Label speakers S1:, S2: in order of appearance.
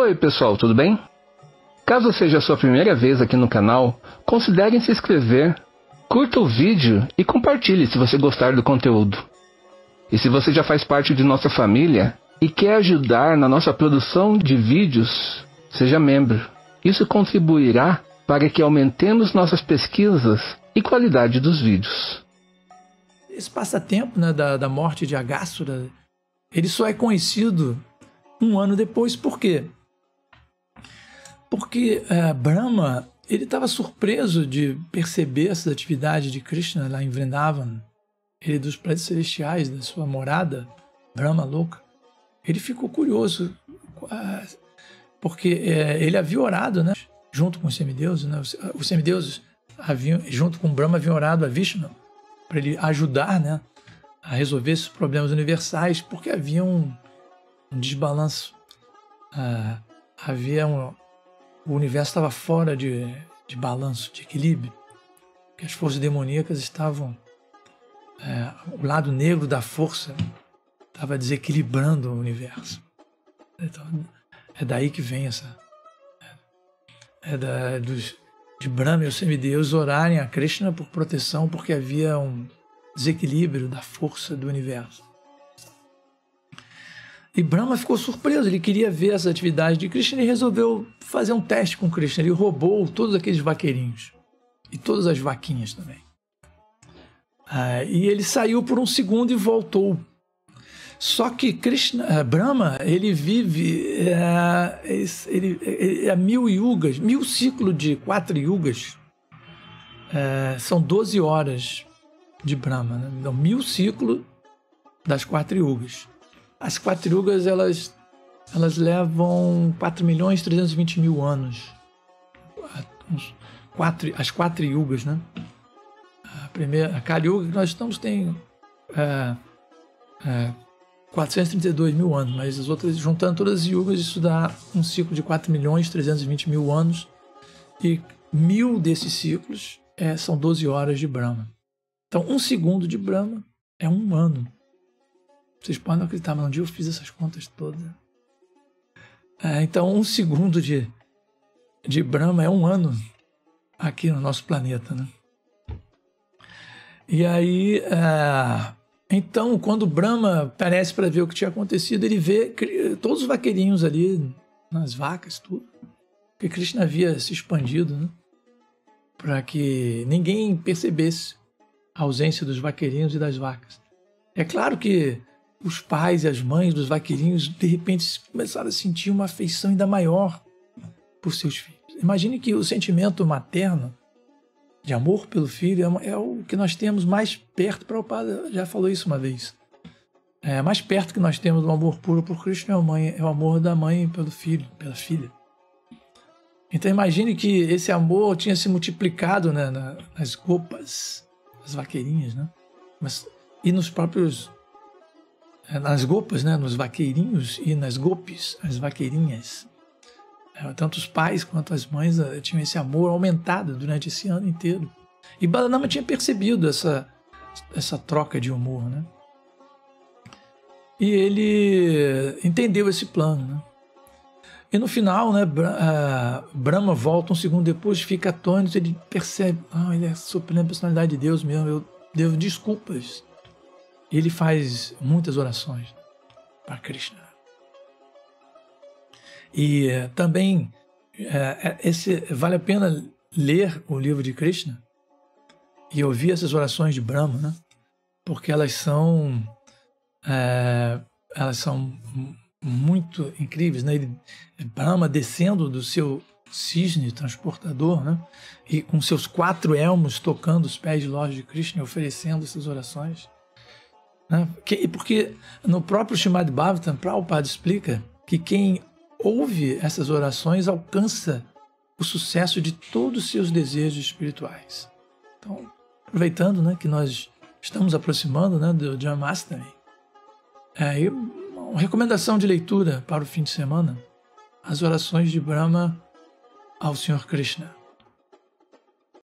S1: Oi pessoal, tudo bem? Caso seja a sua primeira vez aqui no canal, considere se inscrever, curta o vídeo e compartilhe se você gostar do conteúdo. E se você já faz parte de nossa família e quer ajudar na nossa produção de vídeos, seja membro. Isso contribuirá para que aumentemos nossas pesquisas e qualidade dos vídeos.
S2: Esse passatempo, né, da morte de Agássura, ele só é conhecido um ano depois. Por quê? Porque Brahma, ele estava surpreso de perceber essa atividade de Krishna lá em Vrindavan, ele dos planetas celestiais, da sua morada, Brahma Loka. Ele ficou curioso, porque ele havia orado, né, junto com os semideuses, né, os semideuses haviam, junto com Brahma, haviam orado a Vishnu para ele ajudar, né, a resolver esses problemas universais, porque havia um desbalanço, o universo estava fora de balanço, de equilíbrio, que as forças demoníacas estavam, o lado negro da força estava desequilibrando o universo. Então, é daí que vem de Brahma e os semideuses orarem a Krishna por proteção, porque havia um desequilíbrio da força do universo. E Brahma ficou surpreso, ele queria ver essa atividade de Krishna e resolveu fazer um teste com Krishna. Ele roubou todos aqueles vaqueirinhos e todas as vaquinhas também. E ele saiu por um segundo e voltou. Só que Brahma, ele vive ele 1000 yugas, 1000 ciclos de 4 yugas, são 12 horas de Brahma, né? Então, 1000 ciclos das 4 yugas. As 4 yugas, elas levam 4.320.000 anos. As 4 yugas, né? A Kali Yuga que nós estamos tem 432.000 anos, mas as outras, juntando todas as yugas, isso dá um ciclo de 4.320.000 anos, e 1000 desses ciclos são 12 horas de Brahma. Então, um segundo de Brahma é um ano. Vocês podem não acreditar, mas um dia eu fiz essas contas todas. Então, um segundo de Brahma é um ano aqui no nosso planeta, né? E aí, então, quando Brahma aparece para ver o que tinha acontecido, ele vê todos os vaqueirinhos ali, nas vacas, tudo. Porque Krishna havia se expandido, né? Para que ninguém percebesse a ausência dos vaqueirinhos e das vacas. É claro que os pais e as mães dos vaqueirinhos, de repente, começaram a sentir uma afeição ainda maior por seus filhos. Imagine que o sentimento materno, de amor pelo filho, é o que nós temos mais perto. Prabhupada já falou isso uma vez. Mais perto que nós temos do amor puro por Krishna é o amor da mãe pelo filho, pela filha. Então imagine que esse amor tinha se multiplicado, né, nas gopas, nas vaqueirinhas, né? E nos próprios... nas gopas, né, nos vaqueirinhos e nas gopis, as vaqueirinhas. Tanto os pais quanto as mães tinham esse amor aumentado durante esse ano inteiro. E Balanama tinha percebido essa troca de humor, né? E ele entendeu esse plano, né? E no final, né, Brahma volta um segundo depois, fica atônito, ele percebe, ele é a suprema personalidade de Deus mesmo, eu devo desculpas. Ele faz muitas orações para Krishna. E também vale a pena ler o livro de Krishna e ouvir essas orações de Brahma, né? Porque elas são muito incríveis, né? Brahma descendo do seu cisne transportador, né? E com seus 4 elmos tocando os pés de Lorde de Krishna, oferecendo essas orações. Porque no próprio Srimad Bhagavatam, Prabhupada explica que quem ouve essas orações alcança o sucesso de todos os seus desejos espirituais. Então, aproveitando, né, que nós estamos aproximando, né, do Janmashtami, uma recomendação de leitura para o fim de semana, as orações de Brahma ao Senhor Krishna.